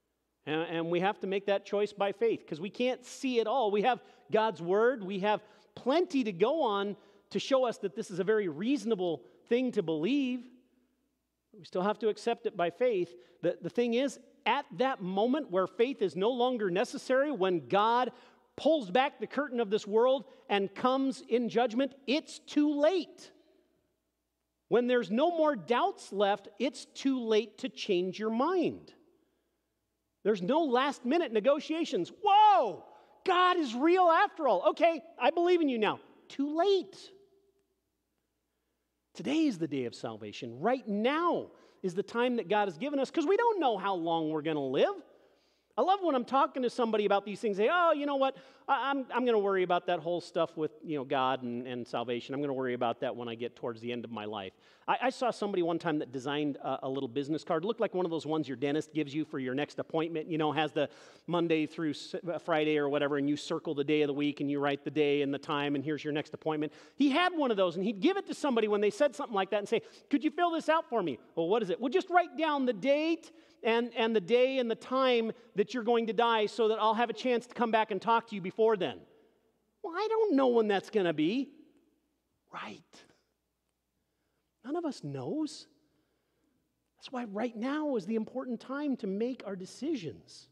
And we have to make that choice by faith because we can't see it all. We have God's Word. We have plenty to go on to show us that this is a very reasonable thing to believe. We still have to accept it by faith. The thing is, at that moment where faith is no longer necessary, when God pulls back the curtain of this world and comes in judgment, it's too late. When there's no more doubts left, it's too late to change your mind. There's no last-minute negotiations. Whoa! God is real after all. Okay, I believe in you now. Too late. Today is the day of salvation. Right now is the time that God has given us, because we don't know how long we're going to live. I love when I'm talking to somebody about these things. They say, oh, you know what? I'm going to worry about that whole stuff with God and salvation. I'm going to worry about that when I get towards the end of my life. I saw somebody one time that designed a little business card. It looked like one of those ones your dentist gives you for your next appointment. Has the Monday through Friday or whatever, and you circle the day of the week, and you write the day and the time, and here's your next appointment. He had one of those, and he'd give it to somebody when they said something like that and say, could you fill this out for me? Well, what is it? Well, just write down the date and the day and the time that you're going to die so that I'll have a chance to come back and talk to you before then. Well, I don't know when that's going to be. Right. None of us knows. That's why right now is the important time to make our decisions.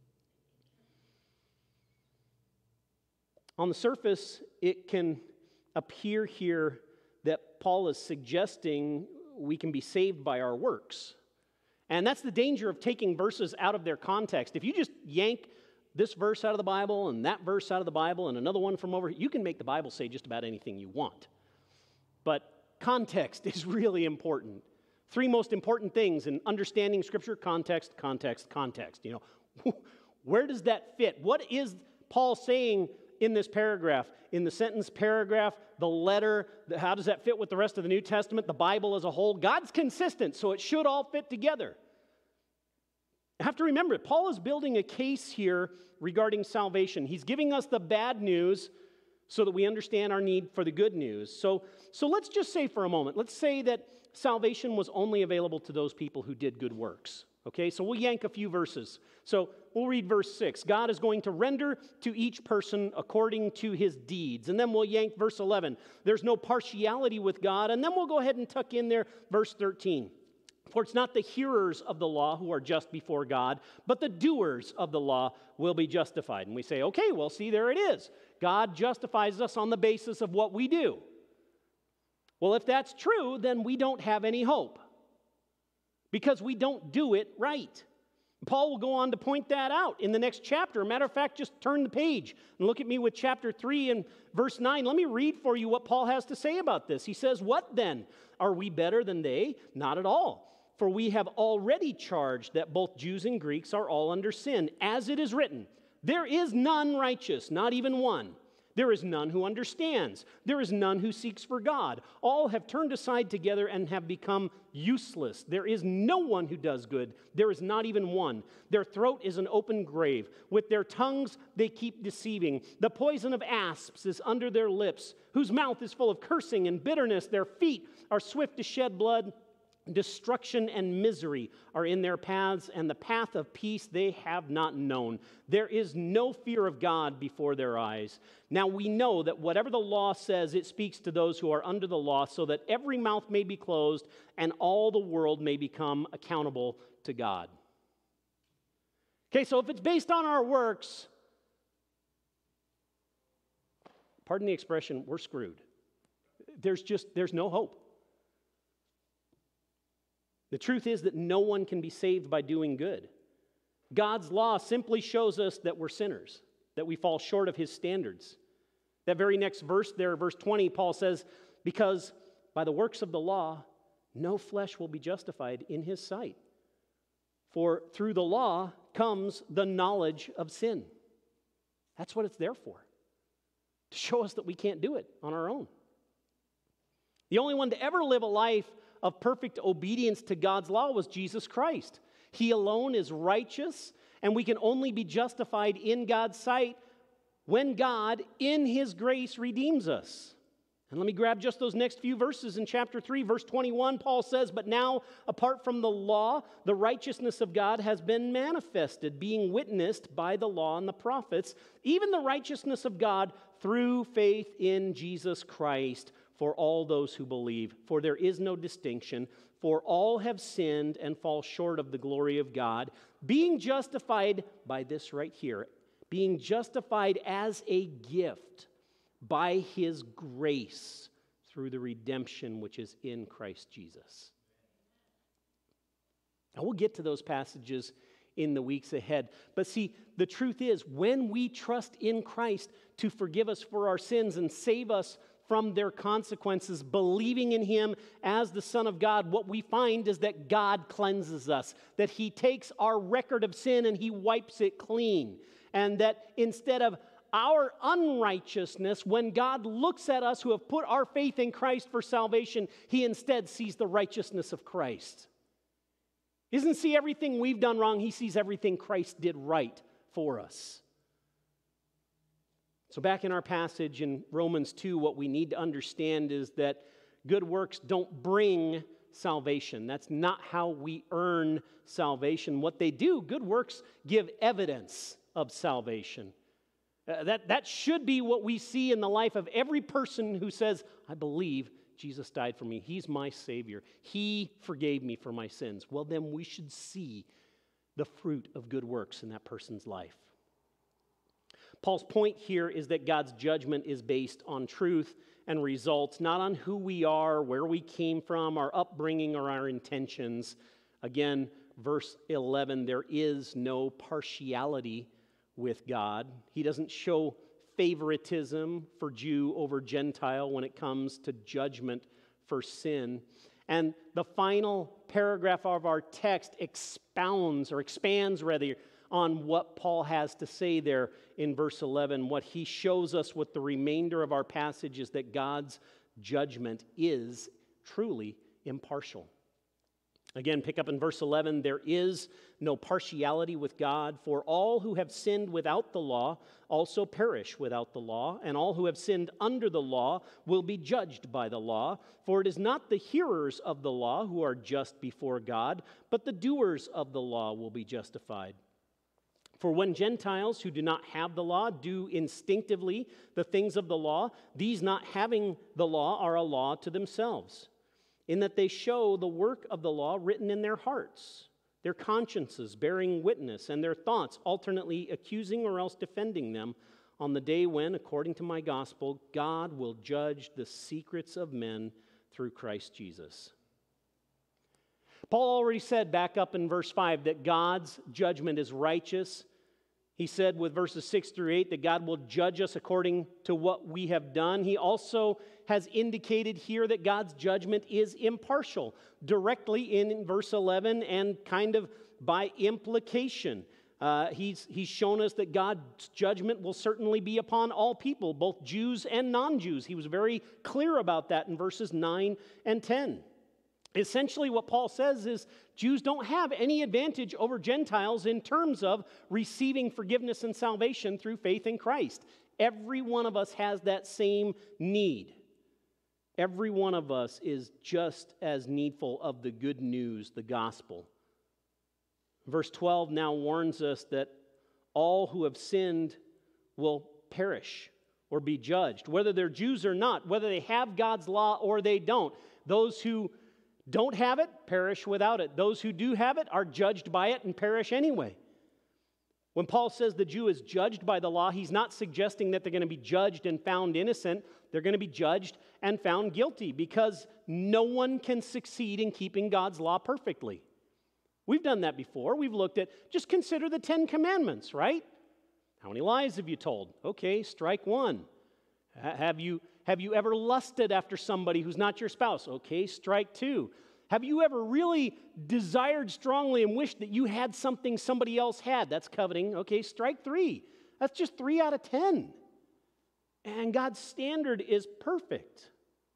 On the surface, it can appear here that Paul is suggesting we can be saved by our works. And that's the danger of taking verses out of their context. If you just yank this verse out of the Bible and that verse out of the Bible and another one from over here, you can make the Bible say just about anything you want. But context is really important. Three most important things in understanding Scripture: context, context, context. Where does that fit? What is Paul saying in this paragraph? In the sentence, paragraph, the letter, how does that fit with the rest of the New Testament, the Bible as a whole? God's consistent, so it should all fit together. I have to remember, Paul is building a case here regarding salvation. He's giving us the bad news so that we understand our need for the good news. So let's just say for a moment, let's say that salvation was only available to those people who did good works. Okay, so we'll yank a few verses. So we'll read verse 6. God is going to render to each person according to his deeds. And then we'll yank verse 11. There's no partiality with God. And then we'll go ahead and tuck in there verse 13. For it's not the hearers of the law who are just before God, but the doers of the law will be justified. And we say, okay, well, see, there it is. God justifies us on the basis of what we do. Well, if that's true, then we don't have any hope, because we don't do it right. Paul will go on to point that out in the next chapter. Matter of fact, just turn the page and look at me with chapter 3 and verse 9. Let me read for you what Paul has to say about this. He says, what then? Are we better than they? Not at all. For we have already charged that both Jews and Greeks are all under sin. As it is written, there is none righteous, not even one. There is none who understands. There is none who seeks for God. All have turned aside together and have become useless. There is no one who does good. There is not even one. Their throat is an open grave. With their tongues they keep deceiving. The poison of asps is under their lips, whose mouth is full of cursing and bitterness. Their feet are swift to shed blood. Destruction and misery are in their paths, and the path of peace they have not known. There is no fear of God before their eyes. Now we know that whatever the law says, it speaks to those who are under the law, so that every mouth may be closed and all the world may become accountable to God. Okay, so if it's based on our works, pardon the expression, we're screwed. There's no hope. The truth is that no one can be saved by doing good. God's law simply shows us that we're sinners, that we fall short of his standards. That very next verse there, verse 20, Paul says, because by the works of the law, no flesh will be justified in his sight. For through the law comes the knowledge of sin. That's what it's there for, to show us that we can't do it on our own. The only one to ever live a life of perfect obedience to God's law was Jesus Christ. He alone is righteous, and we can only be justified in God's sight when God, in his grace, redeems us. And let me grab just those next few verses in chapter 3, verse 21. Paul says, but now, apart from the law, the righteousness of God has been manifested, being witnessed by the law and the prophets, even the righteousness of God through faith in Jesus Christ for all those who believe. For there is no distinction, for all have sinned and fall short of the glory of God, being justified by this right here, being justified as a gift by His grace through the redemption which is in Christ Jesus. Now, we'll get to those passages in the weeks ahead. But see, the truth is, when we trust in Christ to forgive us for our sins and save us from their consequences, believing in Him as the Son of God, what we find is that God cleanses us, that He takes our record of sin and He wipes it clean, and that instead of our unrighteousness, when God looks at us who have put our faith in Christ for salvation, He instead sees the righteousness of Christ. He doesn't see everything we've done wrong. He sees everything Christ did right for us. So back in our passage in Romans 2, what we need to understand is that good works don't bring salvation. That's not how we earn salvation. What they do, good works give evidence of salvation. That should be what we see in the life of every person who says, I believe Jesus died for me. He's my Savior. He forgave me for my sins. Well, then we should see the fruit of good works in that person's life. Paul's point here is that God's judgment is based on truth and results, not on who we are, where we came from, our upbringing, or our intentions. Again, verse 11, there is no partiality with God. He doesn't show favoritism for Jew over Gentile when it comes to judgment for sin. And the final paragraph of our text expands on what Paul has to say there in verse 11. What he shows us with the remainder of our passage is that God's judgment is truly impartial. Again, pick up in verse 11, there is no partiality with God, for all who have sinned without the law also perish without the law, and all who have sinned under the law will be judged by the law. For it is not the hearers of the law who are just before God, but the doers of the law will be justified. For when Gentiles who do not have the law do instinctively the things of the law, these not having the law are a law to themselves, in that they show the work of the law written in their hearts, their consciences bearing witness, and their thoughts alternately accusing or else defending them on the day when, according to my gospel, God will judge the secrets of men through Christ Jesus. Paul already said back up in verse 5 that God's judgment is righteous. He said with verses 6 through 8 that God will judge us according to what we have done. He also has indicated here that God's judgment is impartial, directly in verse 11 and kind of by implication. He's shown us that God's judgment will certainly be upon all people, both Jews and non-Jews. He was very clear about that in verses 9 and 10. Essentially, what Paul says is Jews don't have any advantage over Gentiles in terms of receiving forgiveness and salvation through faith in Christ. Every one of us has that same need. Every one of us is just as needful of the good news, the gospel. Verse 12 now warns us that all who have sinned will perish or be judged, whether they're Jews or not, whether they have God's law or they don't. Those who don't have it perish without it. Those who do have it are judged by it and perish anyway. When Paul says the Jew is judged by the law, he's not suggesting that they're going to be judged and found innocent. They're going to be judged and found guilty because no one can succeed in keeping God's law perfectly. We've done that before. We've looked at, just consider the 10 Commandments, right? How many lies have you told? Okay, strike one. Have you ever lusted after somebody who's not your spouse? Okay, strike two. Have you ever really desired strongly and wished that you had something somebody else had? That's coveting. Okay, strike three. That's just 3 out of 10. And God's standard is perfect.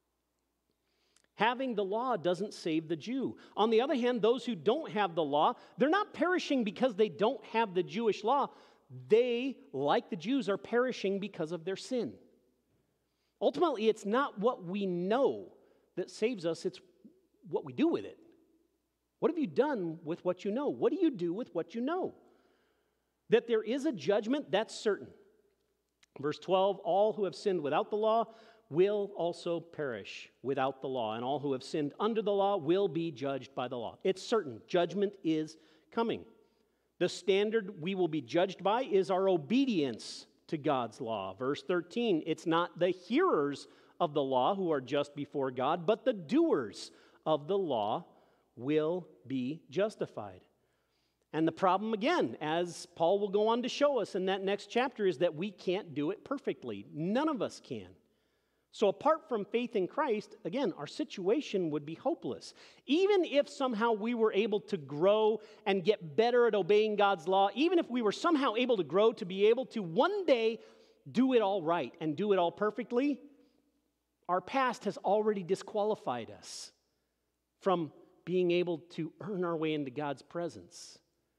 Having the law doesn't save the Jew. On the other hand, those who don't have the law, they're not perishing because they don't have the Jewish law. They, like the Jews, are perishing because of their sin. Ultimately, it's not what we know that saves us, it's what we do with it. What have you done with what you know? What do you do with what you know? That there is a judgment, that's certain. Verse 12, all who have sinned without the law will also perish without the law, and all who have sinned under the law will be judged by the law. It's certain. Judgment is coming. The standard we will be judged by is our obedience to God's law. Verse 13, it's not the hearers of the law who are just before God, but the doers of the law will be justified. And the problem, again, as Paul will go on to show us in that next chapter, is that we can't do it perfectly. None of us can. So apart from faith in Christ, again, our situation would be hopeless. Even if somehow we were able to grow and get better at obeying God's law, even if we were somehow able to grow to be able to one day do it all right and do it all perfectly, our past has already disqualified us from being able to earn our way into God's presence.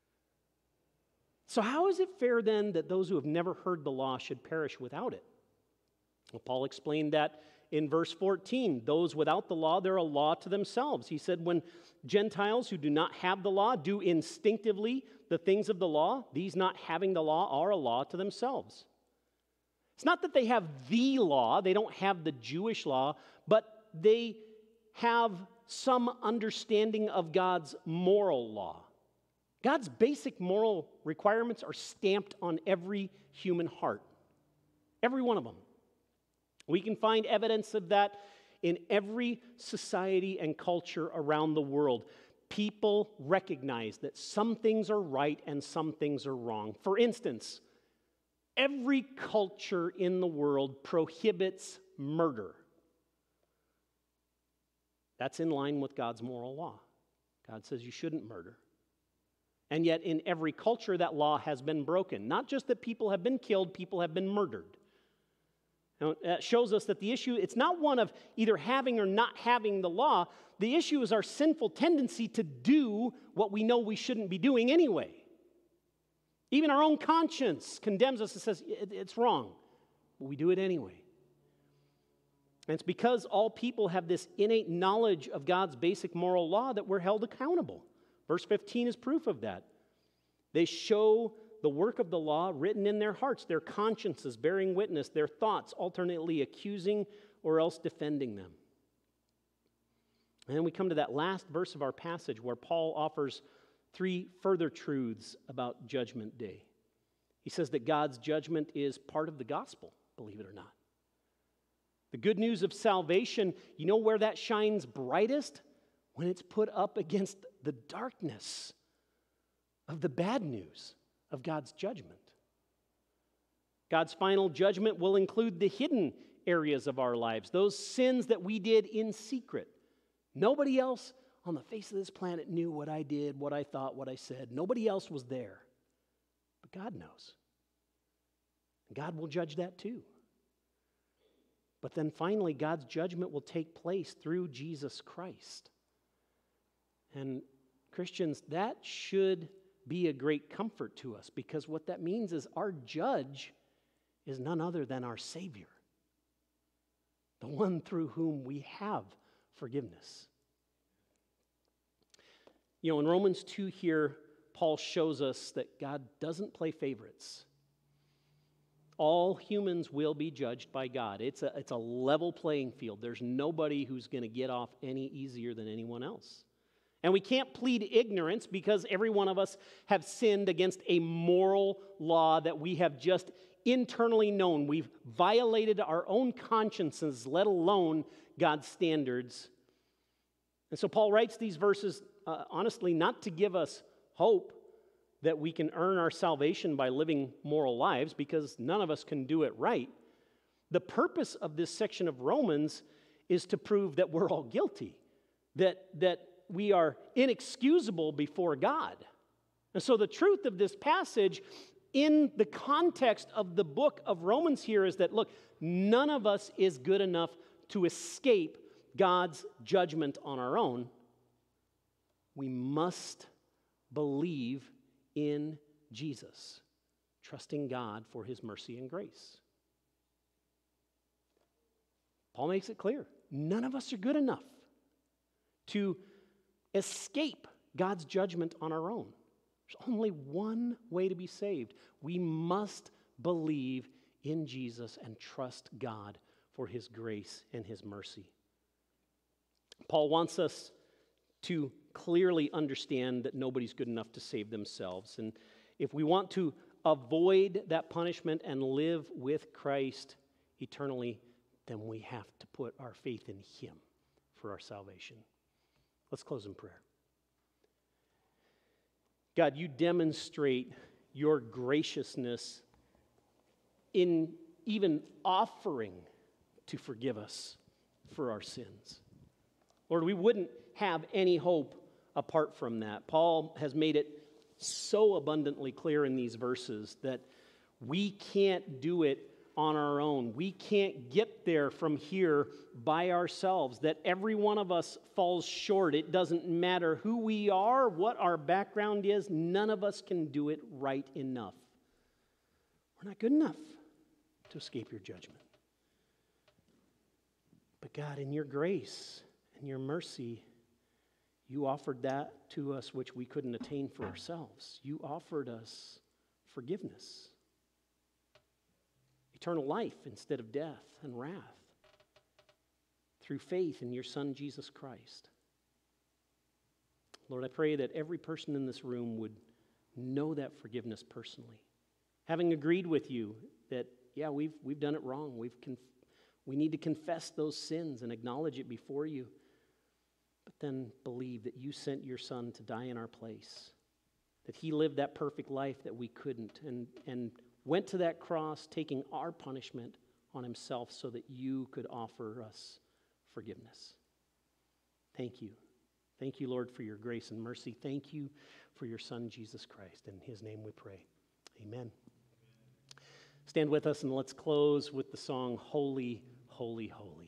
So how is it fair then that those who have never heard the law should perish without it? Well, Paul explained that in verse 14. Those without the law, they're a law to themselves. He said, when Gentiles who do not have the law do instinctively the things of the law, these not having the law are a law to themselves. It's not that they have the law, they don't have the Jewish law, but they have some understanding of God's moral law. God's basic moral requirements are stamped on every human heart. Every one of them. We can find evidence of that in every society and culture around the world. People recognize that some things are right and some things are wrong. For instance, every culture in the world prohibits murder. That's in line with God's moral law. God says you shouldn't murder. And yet in every culture that law has been broken. Not just that people have been killed, people have been murdered. Now, that shows us that the issue, it's not one of either having or not having the law. The issue is our sinful tendency to do what we know we shouldn't be doing anyway. Even our own conscience condemns us and says it's wrong, but we do it anyway. And it's because all people have this innate knowledge of God's basic moral law that we're held accountable. Verse 15 is proof of that. They show the work of the law written in their hearts, their consciences bearing witness, their thoughts alternately accusing or else defending them. And then we come to that last verse of our passage where Paul offers 3 further truths about Judgment Day. He says that God's judgment is part of the gospel, believe it or not. The good news of salvation, you know where that shines brightest? When it's put up against the darkness of the bad news of God's judgment. God's final judgment will include the hidden areas of our lives, those sins that we did in secret. Nobody else on the face of this planet knew what I did, what I thought, what I said. Nobody else was there. But God knows. And God will judge that too. But then finally, God's judgment will take place through Jesus Christ. And Christians, that should be a great comfort to us, because what that means is our judge is none other than our Savior, the one through whom we have forgiveness. You know, in Romans 2 here, Paul shows us that God doesn't play favorites. All humans will be judged by God. It's a level playing field. There's nobody who's going to get off any easier than anyone else. And we can't plead ignorance because every one of us have sinned against a moral law that we have just internally known. We've violated our own consciences, let alone God's standards. And so Paul writes these verses, honestly, not to give us hope that we can earn our salvation by living moral lives, because none of us can do it right. The purpose of this section of Romans is to prove that we're all guilty, that we are inexcusable before God. And so the truth of this passage in the context of the book of Romans here is that, look, none of us is good enough to escape God's judgment on our own. We must believe in Jesus, trusting God for his mercy and grace. Paul makes it clear, none of us are good enough to escape God's judgment on our own. There's only one way to be saved. We must believe in Jesus and trust God for his grace and his mercy. Paul wants us to clearly understand that nobody's good enough to save themselves. And if we want to avoid that punishment and live with Christ eternally, then we have to put our faith in him for our salvation. Let's close in prayer. God, you demonstrate your graciousness in even offering to forgive us for our sins. Lord, we wouldn't have any hope apart from that. Paul has made it so abundantly clear in these verses that we can't do it on our own. We can't get there from here by ourselves, that every one of us falls short. It doesn't matter who we are, what our background is, none of us can do it right enough. We're not good enough to escape your judgment. But God, in your grace and your mercy, you offered that to us which we couldn't attain for ourselves. You offered us forgiveness, eternal life instead of death and wrath, through faith in your Son, Jesus Christ. Lord, I pray that every person in this room would know that forgiveness personally, having agreed with you that, yeah, we've done it wrong. We need to confess those sins and acknowledge it before you, but then believe that you sent your Son to die in our place, that he lived that perfect life that we couldn't, and went to that cross taking our punishment on himself so that you could offer us forgiveness. Thank you. Thank you, Lord, for your grace and mercy. Thank you for your Son, Jesus Christ. In his name we pray. Amen. Stand with us and let's close with the song, Holy, Holy, Holy.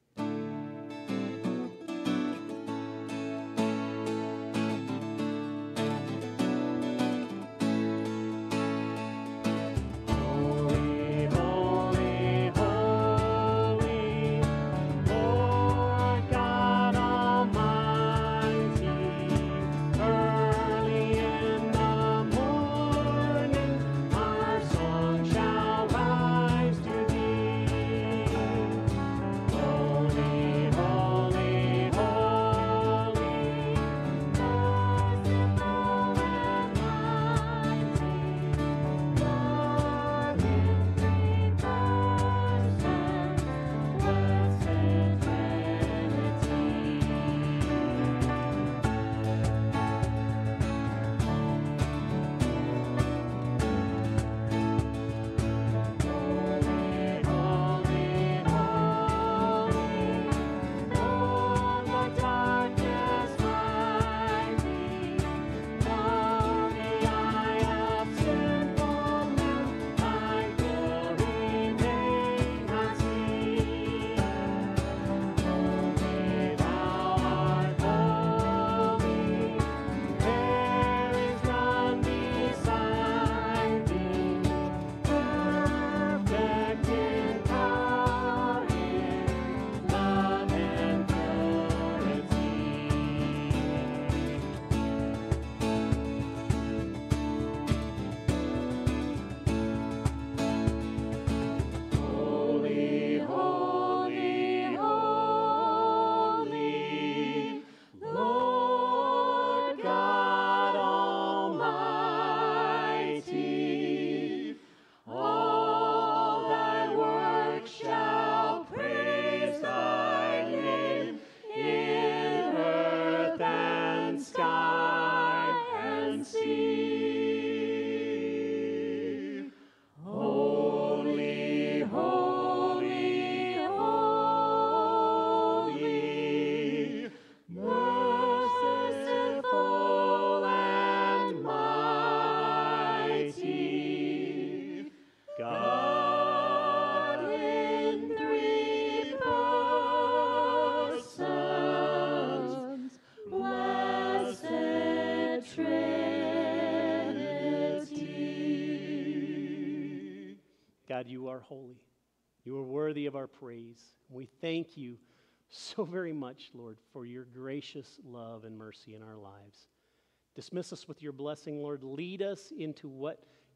God, you are holy. You are worthy of our praise. We thank you so very much, Lord, for your gracious love and mercy in our lives. Dismiss us with your blessing, Lord. Lead us into what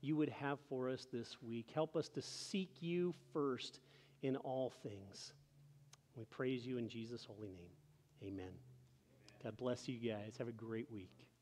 you would have for us this week. Help us to seek you first in all things. We praise you in Jesus' holy name. Amen. God bless you guys. Have a great week.